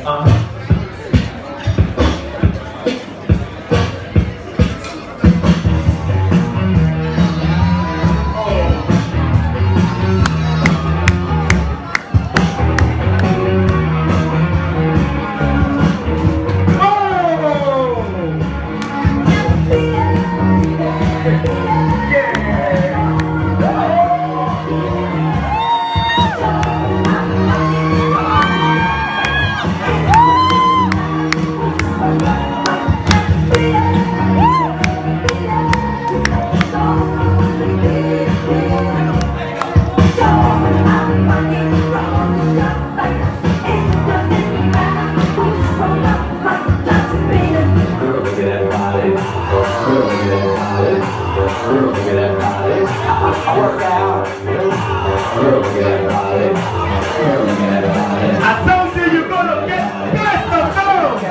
I told you you're gonna get best of girls.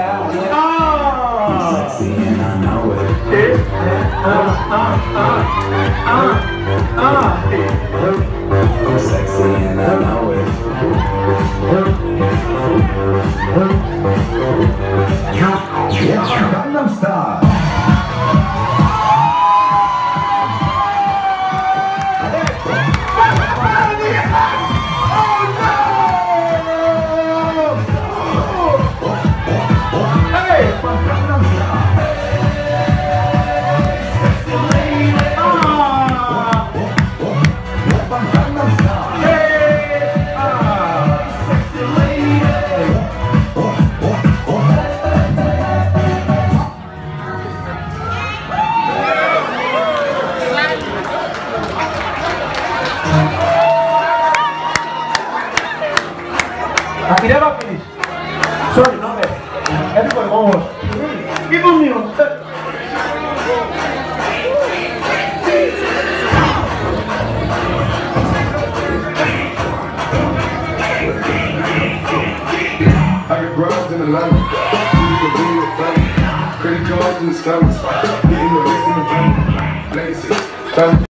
Sexy and I know it. I'm sexy and I know it. It's Gangnam Style. He never finished. Sorry, no man. Everybody almost. Give me one. I got brothers in Atlanta. You can be with family. Credit cards in the stomach. Getting the rest in the bank. Legacy.